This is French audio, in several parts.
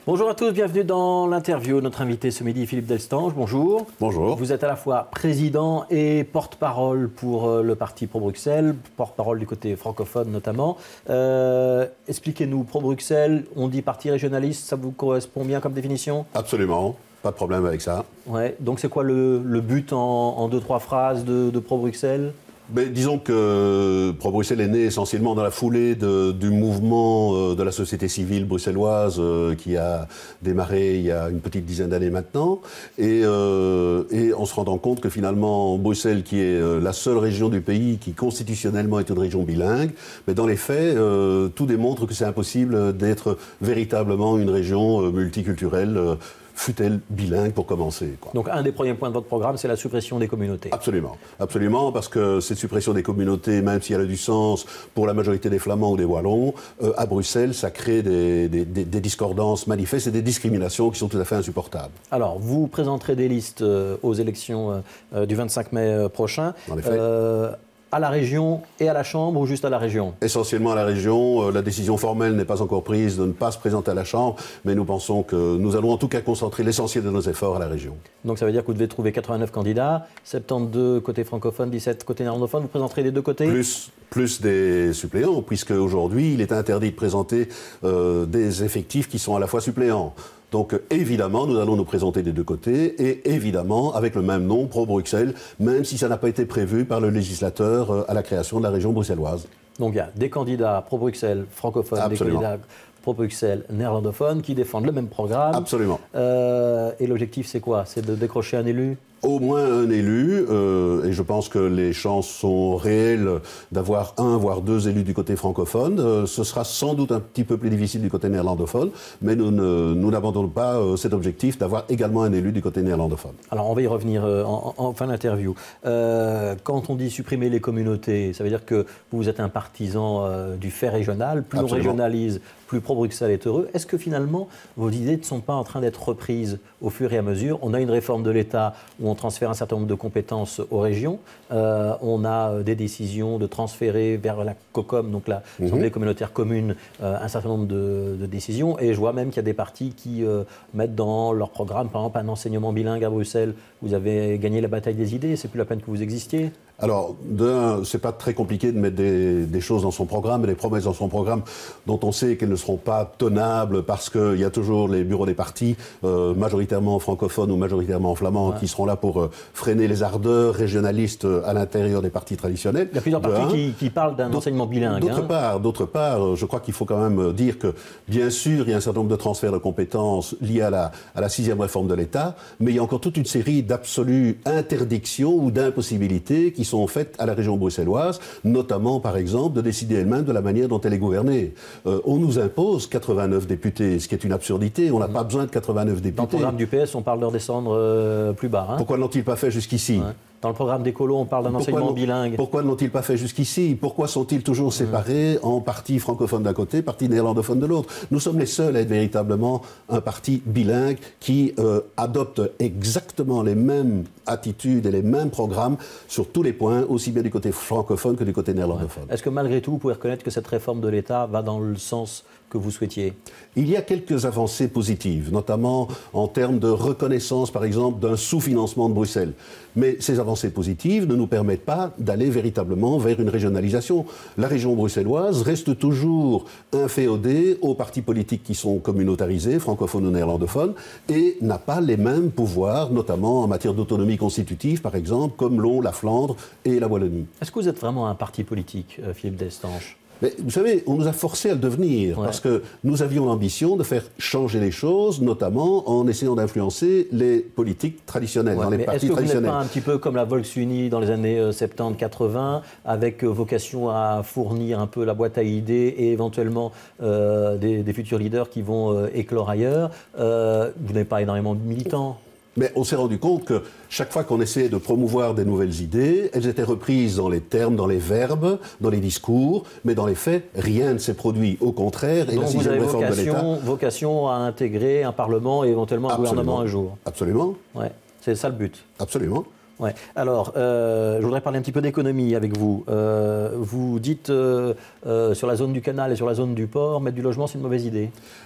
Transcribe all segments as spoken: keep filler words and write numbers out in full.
Bonjour à tous, bienvenue dans l'interview. Notre invité ce midi, Philippe Delstange, bonjour. Bonjour. Vous êtes à la fois président et porte-parole pour le parti Pro-Bruxelles, porte-parole du côté francophone notamment. Euh, Expliquez-nous, Pro-Bruxelles, on dit parti régionaliste, ça vous correspond bien comme définition? Absolument, pas de problème avec ça. Ouais. Donc c'est quoi le, le but en, en deux, trois phrases de, de Pro-Bruxelles? Mais disons que Pro-Bruxelles est né essentiellement dans la foulée de, du mouvement de la société civile bruxelloise qui a démarré il y a une petite dizaine d'années maintenant. Et, euh, et en se rendant compte que finalement, Bruxelles, qui est la seule région du pays qui constitutionnellement est une région bilingue, mais dans les faits, euh, tout démontre que c'est impossible d'être véritablement une région multiculturelle, fut-elle bilingue pour commencer, quoi. Donc un des premiers points de votre programme, c'est la suppression des communautés. Absolument, absolument, parce que cette suppression des communautés, même si elle a du sens pour la majorité des Flamands ou des Wallons, euh, à Bruxelles, ça crée des, des, des, des discordances manifestes et des discriminations qui sont tout à fait insupportables. Alors, vous présenterez des listes euh, aux élections euh, du vingt-cinq mai euh, prochain. En effet. Euh, À la région et à la Chambre ou juste à la région? Essentiellement à la région. La décision formelle n'est pas encore prise de ne pas se présenter à la Chambre, mais nous pensons que nous allons en tout cas concentrer l'essentiel de nos efforts à la région. Donc ça veut dire que vous devez trouver quatre-vingt-neuf candidats, soixante-douze côté francophone, dix-sept côté néerlandophone. Vous présenterez des deux côtés? Plus, plus des suppléants, puisque aujourd'hui il est interdit de présenter euh, des effectifs qui sont à la fois suppléants. Donc évidemment, nous allons nous présenter des deux côtés et évidemment avec le même nom, Pro-Bruxelles, même si ça n'a pas été prévu par le législateur à la création de la région bruxelloise. Donc il y a des candidats Pro-Bruxelles francophones, Absolument. Des candidats Pro-Bruxelles néerlandophones qui défendent le même programme. Absolument. Euh, et l'objectif c'est quoi? C'est de décrocher un élu? Au moins un élu, euh, et je pense que les chances sont réelles d'avoir un, voire deux élus du côté francophone. Euh, ce sera sans doute un petit peu plus difficile du côté néerlandophone, mais nous n'abandonnons pas euh, cet objectif d'avoir également un élu du côté néerlandophone. Alors on va y revenir euh, en, en fin d'interview. Euh, quand on dit supprimer les communautés, ça veut dire que vous êtes un partisan euh, du fait régional, plus Absolument. on régionalise, plus Pro-Bruxelles est heureux. Est-ce que finalement vos idées ne sont pas en train d'être reprises au fur et à mesure? On a une réforme de l'État où on transfère un certain nombre de compétences aux régions. Euh, on a euh, des décisions de transférer vers la COCOM, donc la Assemblée Mm-hmm. communautaire commune, euh, un certain nombre de, de décisions. Et je vois même qu'il y a des partis qui euh, mettent dans leur programme, par exemple, un enseignement bilingue à Bruxelles. Vous avez gagné la bataille des idées, c'est plus la peine que vous existiez. Alors, d'un, c'est pas très compliqué de mettre des, des choses dans son programme, des promesses dans son programme dont on sait qu'elles ne seront pas tenables parce qu'il y a toujours les bureaux des partis, euh, majoritairement francophones ou majoritairement flamands, ouais. qui seront là pour euh, freiner les ardeurs régionalistes à l'intérieur des partis traditionnels. Il y a plusieurs partis qui, qui parlent d'un enseignement bilingue. D'autre hein. part, d'autre part, je crois qu'il faut quand même dire que, bien sûr, il y a un certain nombre de transferts de compétences liés à la, à la sixième réforme de l'État, mais il y a encore toute une série d'absolues interdictions ou d'impossibilités qui sont faites à la région bruxelloise, notamment, par exemple, de décider elle-même de la manière dont elle est gouvernée. Euh, on nous impose quatre-vingt-neuf députés, ce qui est une absurdité. On n'a mmh. pas besoin de quatre-vingt-neuf députés. Dans le programme du P S, on parle de redescendre euh, plus bas. Hein. Pourquoi n'ont-ils pas fait jusqu'ici? Ouais. Dans le programme d'écolo, on parle d'un enseignement bilingue. Pourquoi ne l'ont-ils pas fait jusqu'ici? Pourquoi sont-ils toujours séparés mmh. en partis francophones d'un côté, partis néerlandophones de l'autre? Nous sommes les seuls à être véritablement un parti bilingue qui euh, adopte exactement les mêmes attitudes et les mêmes programmes sur tous les points, aussi bien du côté francophone que du côté néerlandophone. Ouais. Est-ce que malgré tout, vous pouvez reconnaître que cette réforme de l'État va dans le sens que vous souhaitiez? Il y a quelques avancées positives, notamment en termes de reconnaissance, par exemple, d'un sous-financement de Bruxelles. Mais ces avancées positives ne nous permettent pas d'aller véritablement vers une régionalisation. La région bruxelloise reste toujours inféodée aux partis politiques qui sont communautarisés, francophones ou néerlandophones, et n'a pas les mêmes pouvoirs, notamment en matière d'autonomie constitutive, par exemple, comme l'ont la Flandre et la Wallonie. Est-ce que vous êtes vraiment un parti politique, euh, Philippe Delstange? Mais vous savez, on nous a forcés à le devenir, ouais. parce que nous avions l'ambition de faire changer les choses, notamment en essayant d'influencer les politiques traditionnelles, ouais, dans les partis traditionnels. Est-ce que vous n'êtes pas un petit peu comme la Volksuni dans les années soixante-dix quatre-vingt, avec vocation à fournir un peu la boîte à idées et éventuellement euh, des, des futurs leaders qui vont euh, éclore ailleurs? euh, Vous n'avez pas énormément de militants? Mais on s'est rendu compte que chaque fois qu'on essayait de promouvoir des nouvelles idées, elles étaient reprises dans les termes, dans les verbes, dans les discours, mais dans les faits, rien ne s'est produit. Au contraire, et donc la sixième réforme de l'État... Donc vous avez vocation à intégrer un Parlement et éventuellement un Absolument. gouvernement un jour? Absolument. Ouais, c'est ça le but. Absolument. Ouais. Alors, euh, je voudrais parler un petit peu d'économie avec vous. Euh, vous dites euh, euh, sur la zone du canal et sur la zone du port, mettre du logement, c'est une mauvaise idée. Pourquoi ?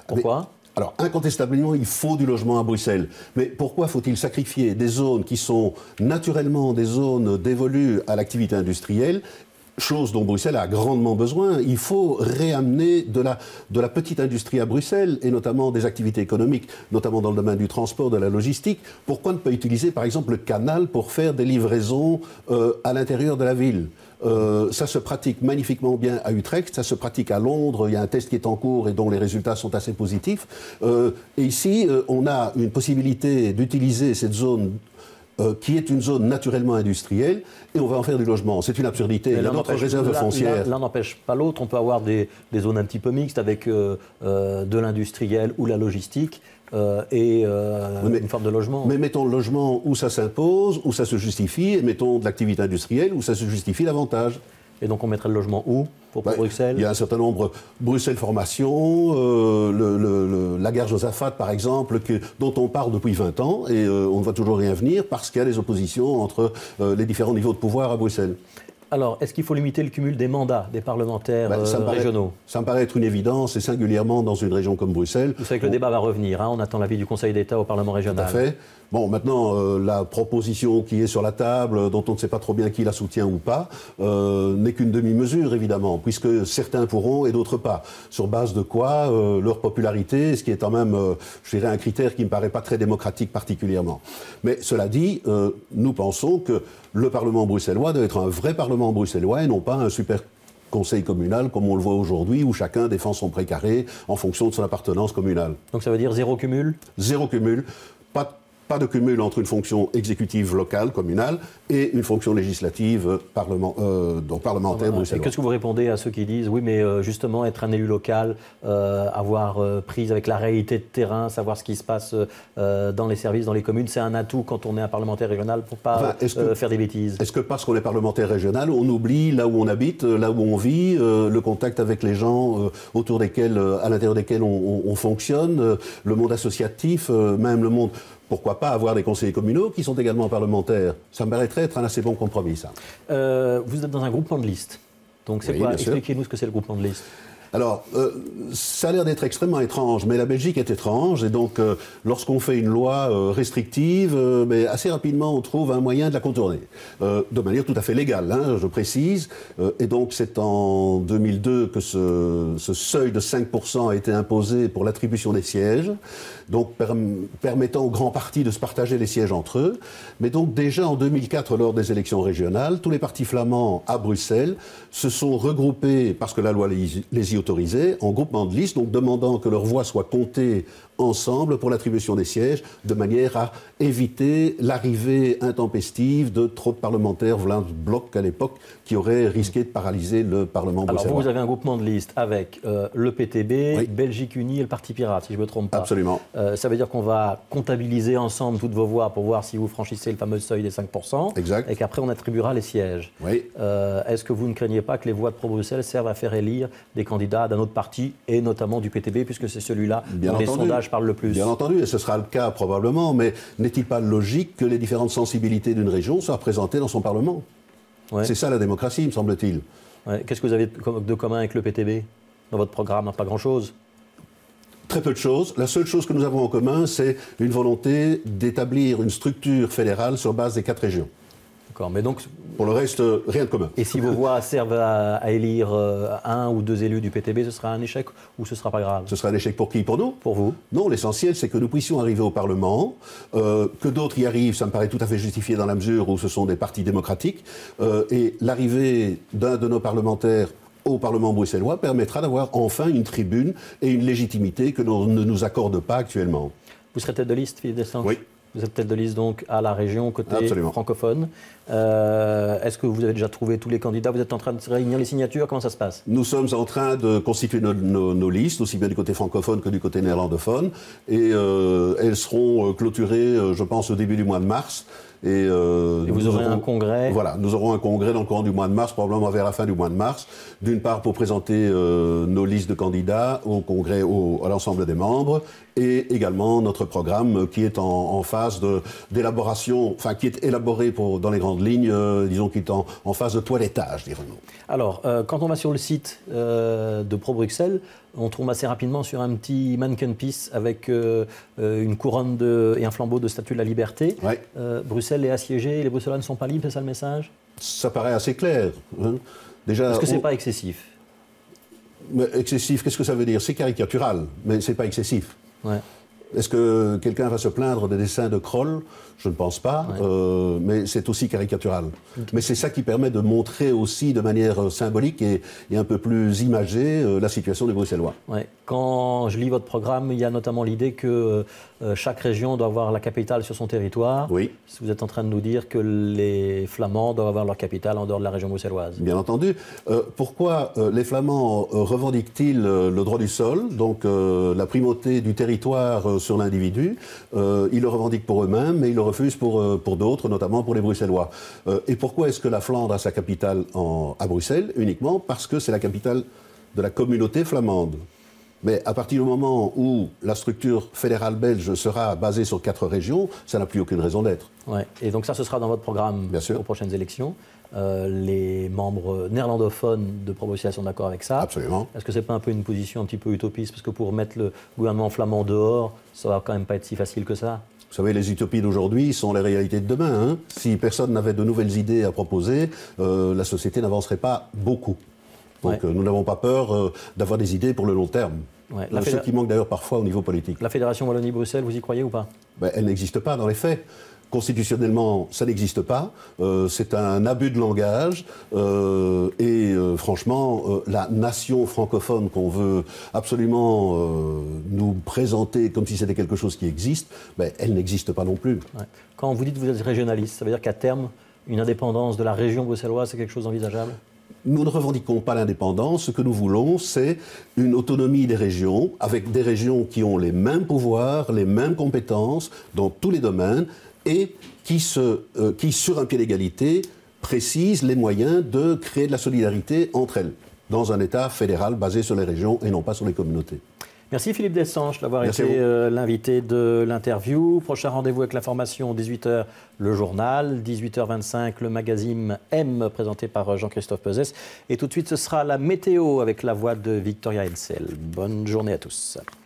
Alors, incontestablement, il faut du logement à Bruxelles. Mais pourquoi faut-il sacrifier des zones qui sont naturellement des zones dévolues à l'activité industrielle, chose dont Bruxelles a grandement besoin? Il faut réamener de la, de la petite industrie à Bruxelles, et notamment des activités économiques, notamment dans le domaine du transport, de la logistique. Pourquoi ne pas utiliser, par exemple, le canal pour faire des livraisons euh, à l'intérieur de la ville? Euh, ça se pratique magnifiquement bien à Utrecht, ça se pratique à Londres, il y a un test qui est en cours et dont les résultats sont assez positifs. Euh, et ici, euh, on a une possibilité d'utiliser cette zone euh, qui est une zone naturellement industrielle, et on va en faire du logement. C'est une absurdité. Il y a d'autres réserves foncières. L'un n'empêche pas l'autre. On peut avoir des, des zones un petit peu mixtes avec euh, euh, de l'industriel ou la logistique. Euh, et euh, mais, une forme de logement. Mais mettons le logement où ça s'impose, où ça se justifie, et mettons de l'activité industrielle où ça se justifie davantage. Et donc on mettrait le logement où pour, pour bah, Bruxelles? Il y a un certain nombre, Bruxelles Formation, euh, le, le, le, la gare Josaphat par exemple, que, dont on parle depuis vingt ans, et euh, on ne voit toujours rien venir parce qu'il y a des oppositions entre euh, les différents niveaux de pouvoir à Bruxelles. Alors, est-ce qu'il faut limiter le cumul des mandats des parlementaires ben, ça euh, paraît, régionaux? Ça me paraît être une évidence, et singulièrement dans une région comme Bruxelles. Vous savez que on... le débat va revenir, hein, on attend l'avis du Conseil d'État au Parlement régional. Tout à fait. Bon, maintenant, euh, la proposition qui est sur la table, dont on ne sait pas trop bien qui la soutient ou pas, euh, n'est qu'une demi-mesure, évidemment, puisque certains pourront et d'autres pas. Sur base de quoi? euh, Leur popularité, ce qui est quand même, euh, je dirais, un critère qui ne me paraît pas très démocratique particulièrement. Mais cela dit, euh, nous pensons que le Parlement bruxellois doit être un vrai Parlement bruxellois et non pas un super conseil communal, comme on le voit aujourd'hui, où chacun défend son précaré en fonction de son appartenance communale. Donc ça veut dire zéro cumul? Zéro cumul. Pas de Pas de cumul entre une fonction exécutive locale, communale, et une fonction législative parlement, euh, donc parlementaire bruxelloise. Qu'est-ce que vous répondez à ceux qui disent, oui, mais euh, justement, être un élu local, euh, avoir euh, prise avec la réalité de terrain, savoir ce qui se passe euh, dans les services, dans les communes, c'est un atout quand on est un parlementaire régional pour ne pas enfin, que, euh, faire des bêtises? Est-ce que parce qu'on est parlementaire régional, on oublie là où on habite, là où on vit, euh, le contact avec les gens euh, autour desquels, euh, à l'intérieur desquels on, on, on fonctionne, euh, le monde associatif, euh, même le monde... Pourquoi pas avoir des conseillers communaux qui sont également parlementaires? Ça me paraîtrait être un assez bon compromis, ça. Euh, vous êtes dans un groupement de liste. Donc c'est oui, quoi? Expliquez-nous ce que c'est le groupement de liste. Alors, euh, ça a l'air d'être extrêmement étrange, mais la Belgique est étrange, et donc euh, lorsqu'on fait une loi euh, restrictive, euh, mais assez rapidement on trouve un moyen de la contourner, euh, de manière tout à fait légale, hein, je précise, euh, et donc c'est en deux mille deux que ce, ce seuil de cinq pour cent a été imposé pour l'attribution des sièges, donc per permettant aux grands partis de se partager les sièges entre eux, mais donc déjà en deux mille quatre, lors des élections régionales, tous les partis flamands à Bruxelles se sont regroupés, parce que la loi les, les y autorisés en groupement de liste, donc demandant que leur voix soit comptée ensemble pour l'attribution des sièges, de manière à éviter l'arrivée intempestive de trop de parlementaires, voilà un bloc à l'époque, qui aurait risqué de paralyser le Parlement bruxellois. Alors vous, vous avez un groupement de liste avec euh, le P T B, oui. Belgique Unie et le Parti Pirate, si je ne me trompe pas. Absolument. Euh, ça veut dire qu'on va comptabiliser ensemble toutes vos voix pour voir si vous franchissez le fameux seuil des cinq pour cent. Exact. Et qu'après on attribuera les sièges. Oui. Euh, Est-ce que vous ne craignez pas que les voix de pro-Bruxelles servent à faire élire des candidats d'un autre parti, et notamment du P T B, puisque c'est celui-là dont les sondages parlent le plus? Bien entendu, et ce sera le cas probablement, mais n'est-il pas logique que les différentes sensibilités d'une région soient représentées dans son Parlement? Ouais. C'est ça la démocratie, me semble-t-il. Ouais. Qu'est-ce que vous avez de commun avec le P T B dans votre programme? Pas grand-chose. Très peu de choses. La seule chose que nous avons en commun, c'est une volonté d'établir une structure fédérale sur base des quatre régions. D'accord, mais donc... Pour le reste, rien de commun. Et si vos voix servent à, à élire euh, un ou deux élus du P T B, ce sera un échec ou ce sera pas grave? Ce sera un échec pour qui? Pour nous? Pour vous? Non, l'essentiel, c'est que nous puissions arriver au Parlement, euh, que d'autres y arrivent, ça me paraît tout à fait justifié dans la mesure où ce sont des partis démocratiques, euh, et l'arrivée d'un de nos parlementaires au Parlement bruxellois permettra d'avoir enfin une tribune et une légitimité que l'on ne nous accorde pas actuellement. Vous serez tête de liste, Philippe Destange? Oui. Vous êtes tête de liste donc à la région, côté Absolument. francophone. Euh, Est-ce que vous avez déjà trouvé tous les candidats? Vous êtes en train de réunir les signatures? Comment ça se passe? Nous sommes en train de constituer nos, nos, nos listes, aussi bien du côté francophone que du côté néerlandophone. Et euh, elles seront clôturées, je pense, au début du mois de mars. Et, euh, et vous aurez aurons, un congrès. Voilà, nous aurons un congrès dans le courant du mois de mars, probablement vers la fin du mois de mars. D'une part pour présenter euh, nos listes de candidats au congrès, au, à l'ensemble des membres, et également notre programme qui est en, en phase d'élaboration, enfin qui est élaboré pour, dans les grandes lignes, euh, disons qui est en, en phase de toilettage, dirons-nous. Alors, euh, quand on va sur le site euh, de Pro-Bruxelles, on tombe assez rapidement sur un petit mannequin piece avec euh, une couronne de, et un flambeau de Statue de la Liberté. Ouais. Euh, Bruxelles est assiégée, les Bruxellois ne sont pas libres, c'est ça le message? Ça paraît assez clair. Hein. Déjà, est-ce que c'est on... pas excessif? Mais excessif, qu'est-ce que ça veut dire? C'est caricatural, mais c'est pas excessif. Ouais. Est-ce que quelqu'un va se plaindre des dessins de Kroll? Je ne pense pas, ouais. euh, mais c'est aussi caricatural. Okay. Mais c'est ça qui permet de montrer aussi de manière symbolique et, et un peu plus imagée euh, la situation des Bruxellois. Ouais. Quand je lis votre programme, il y a notamment l'idée que euh, chaque région doit avoir la capitale sur son territoire. Oui. Vous êtes en train de nous dire que les Flamands doivent avoir leur capitale en dehors de la région bruxelloise. Bien entendu. Euh, pourquoi euh, les Flamands euh, revendiquent-ils euh, le droit du sol, donc euh, la primauté du territoire euh, sur l'individu? euh, Ils le revendiquent pour eux-mêmes, mais ils le refusent pour, euh, pour d'autres, notamment pour les Bruxellois. Euh, et pourquoi est-ce que la Flandre a sa capitale en, à Bruxelles? Uniquement parce que c'est la capitale de la communauté flamande. Mais à partir du moment où la structure fédérale belge sera basée sur quatre régions, ça n'a plus aucune raison d'être. Ouais. Et donc ça, ce sera dans votre programme aux prochaines élections. Euh, les membres néerlandophones de Pro-Bruxelles sont d'accord avec ça. Absolument. Est-ce que ce n'est pas un peu une position un petit peu utopiste? Parce que pour mettre le gouvernement flamand dehors, ça va quand même pas être si facile que ça. Vous savez, les utopies d'aujourd'hui sont les réalités de demain. Hein. Si personne n'avait de nouvelles idées à proposer, euh, la société n'avancerait pas beaucoup. Donc ouais. euh, nous n'avons pas peur euh, d'avoir des idées pour le long terme. Ouais, euh, ce qui manque d'ailleurs parfois au niveau politique. La Fédération Wallonie-Bruxelles, vous y croyez ou pas? Ben, elle n'existe pas dans les faits. Constitutionnellement, ça n'existe pas. Euh, c'est un abus de langage. Euh, et euh, franchement, euh, la nation francophone qu'on veut absolument euh, nous présenter comme si c'était quelque chose qui existe, ben, elle n'existe pas non plus. Ouais. Quand vous dites que vous êtes régionaliste, ça veut dire qu'à terme, une indépendance de la région bruxelloise, c'est quelque chose d'envisageable? Nous ne revendiquons pas l'indépendance. Ce que nous voulons, c'est une autonomie des régions, avec des régions qui ont les mêmes pouvoirs, les mêmes compétences dans tous les domaines, et qui, se, euh, qui sur un pied d'égalité, précisent les moyens de créer de la solidarité entre elles, dans un État fédéral basé sur les régions et non pas sur les communautés. Merci Philippe Destange d'avoir été euh, l'invité de l'interview. Prochain rendez-vous avec l'information, dix-huit heures, le journal, dix-huit heures vingt-cinq, le magazine M, présenté par Jean-Christophe Peuzès. Et tout de suite, ce sera la météo avec la voix de Victoria Hetzel. Bonne journée à tous.